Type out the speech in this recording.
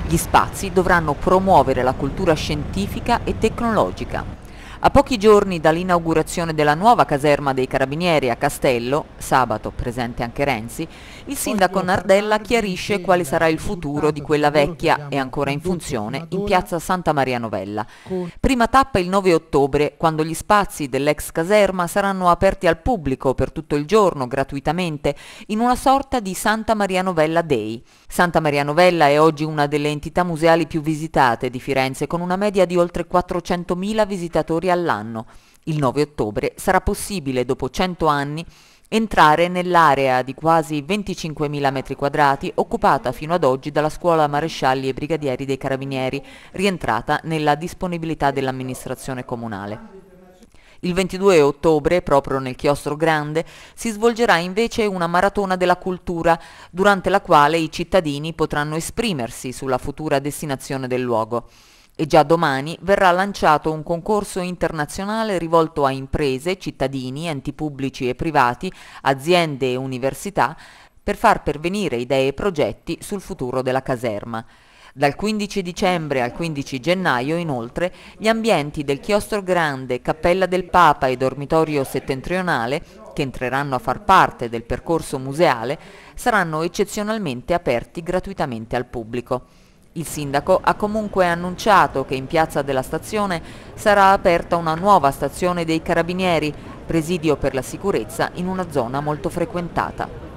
Gli spazi dovranno promuovere la cultura scientifica e tecnologica. A pochi giorni dall'inaugurazione della nuova caserma dei Carabinieri a Castello, sabato presente anche Renzi, il sindaco Nardella chiarisce quale sarà il futuro di quella vecchia e ancora in funzione in piazza Santa Maria Novella. Prima tappa il 9 ottobre, quando gli spazi dell'ex caserma saranno aperti al pubblico per tutto il giorno gratuitamente in una sorta di Santa Maria Novella Day. Santa Maria Novella è oggi una delle entità museali più visitate di Firenze, con una media di oltre 400.000 visitatori all'anno. Il 9 ottobre sarà possibile, dopo 100 anni, entrare nell'area di quasi 25.000 metri quadrati occupata fino ad oggi dalla scuola marescialli e brigadieri dei Carabinieri, rientrata nella disponibilità dell'amministrazione comunale. Il 22 ottobre, proprio nel Chiostro Grande, si svolgerà invece una maratona della cultura, durante la quale i cittadini potranno esprimersi sulla futura destinazione del luogo. E già domani verrà lanciato un concorso internazionale rivolto a imprese, cittadini, enti pubblici e privati, aziende e università, per far pervenire idee e progetti sul futuro della caserma. Dal 15 dicembre al 15 gennaio, inoltre, gli ambienti del Chiostro Grande, Cappella del Papa e Dormitorio Settentrionale, che entreranno a far parte del percorso museale, saranno eccezionalmente aperti gratuitamente al pubblico. Il sindaco ha comunque annunciato che in piazza della stazione sarà aperta una nuova stazione dei Carabinieri, presidio per la sicurezza in una zona molto frequentata.